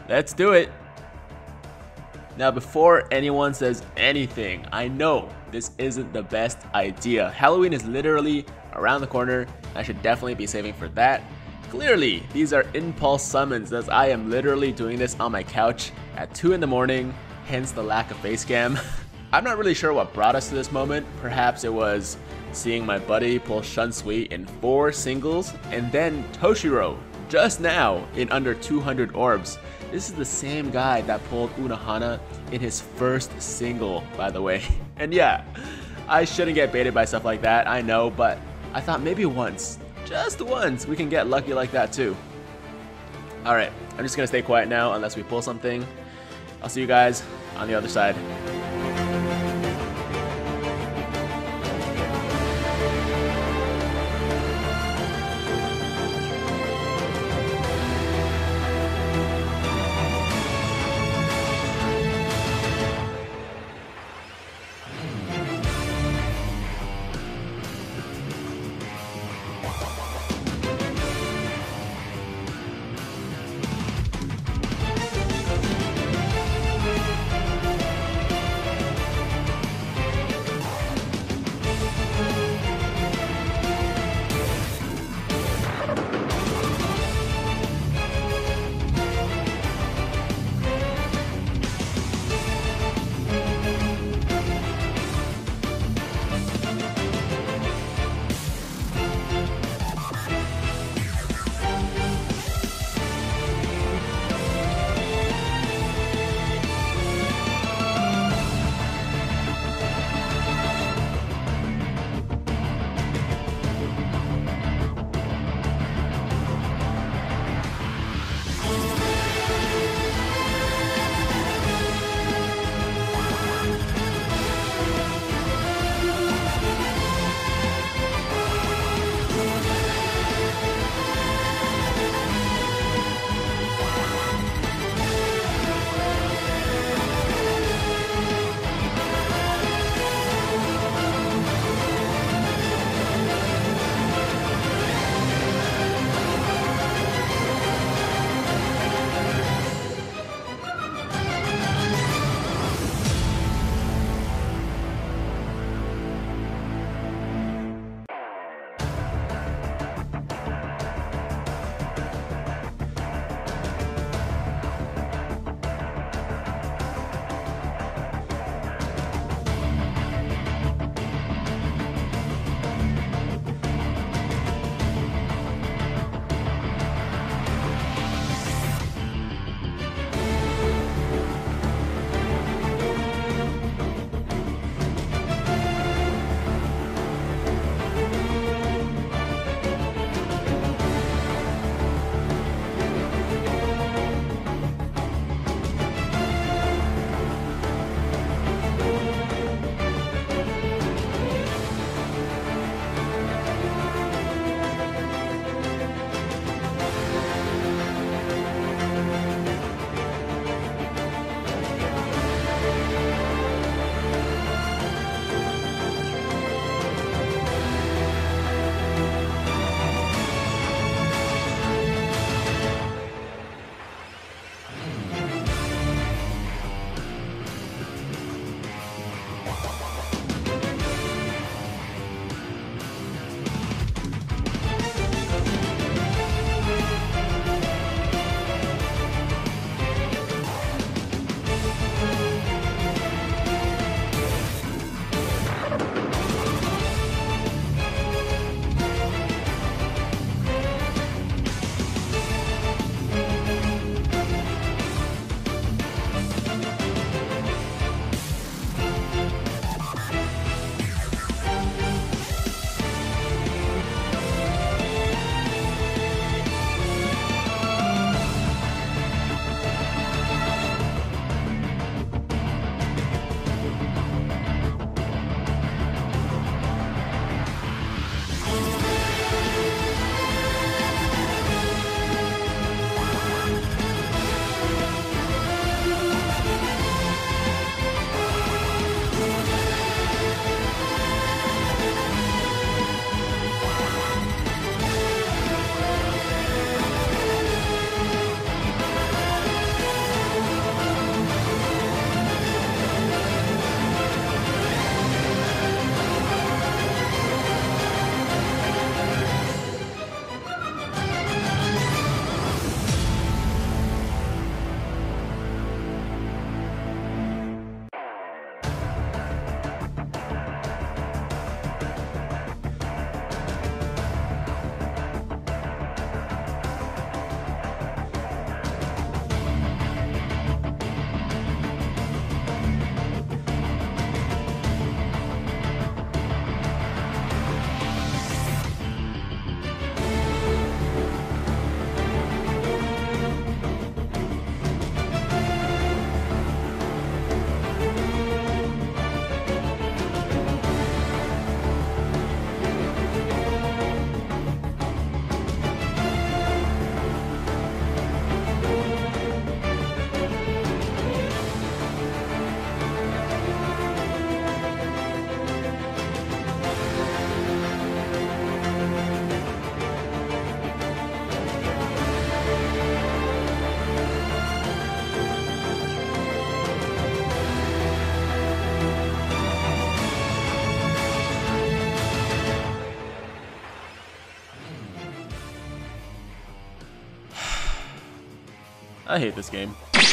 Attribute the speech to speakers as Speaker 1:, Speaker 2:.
Speaker 1: Let's do it. Now, before anyone says anything, I know this isn't the best idea. Halloween is literally around the corner. I should definitely be saving for that. Clearly, these are impulse summons as I am literally doing this on my couch at 2 in the morning, hence the lack of face cam. I'm not really sure what brought us to this moment. Perhaps it was seeing my buddy pull Shunsui in 4 singles, and then Toshiro just now in under 200 orbs. This is the same guy that pulled Unohana in his first single, by the way. And yeah, I shouldn't get baited by stuff like that, I know, but I thought maybe once, just once, we can get lucky like that too. Alright, I'm just gonna stay quiet now unless we pull something. I'll see you guys on the other side. I hate this game.